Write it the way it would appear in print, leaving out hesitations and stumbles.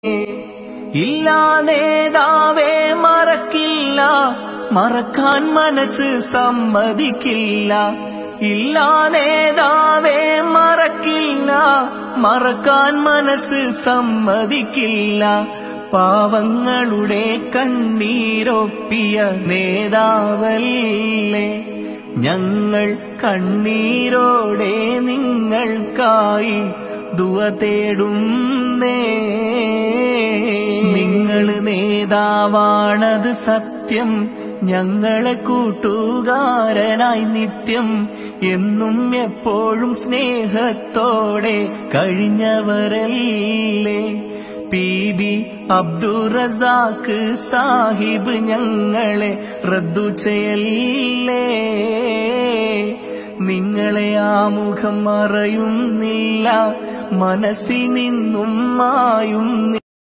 ഇല്ലാ നേതാവേ മറക്കില്ല, മറക്കാൻ മനസ്സ് സമ്മതിക്കില്ല. ഇല്ലാ നേതാവേ മറക്കില്ല, മറക്കാൻ മനസ്സ് സമ്മതിക്കില്ല. പാവങ്ങളുടെ കണ്ണീരൊപ്പിയ നേതാവല്ലേ ഞങ്ങൾ, കണ്ണീരോടെ നിങ്ങൾക്കായി ദുആ തേടുന്നേ. നിങ്ങള് നേതാവാണത് സത്യം, ഞങ്ങളെ കൂട്ടുകാരനായി നിത്യം എന്നും എപ്പോഴും സ്നേഹത്തോടെ കഴിഞ്ഞവരല്ലേ. PB അബ്ദുറസാഖ് സാഹിബ് ഞങ്ങളെ റദ്ദു ചെയ്യല്ലേ. നിങ്ങളെ ആമുഖം മറയുന്നില്ല, മനസ്സിൽ നിന്നും മായും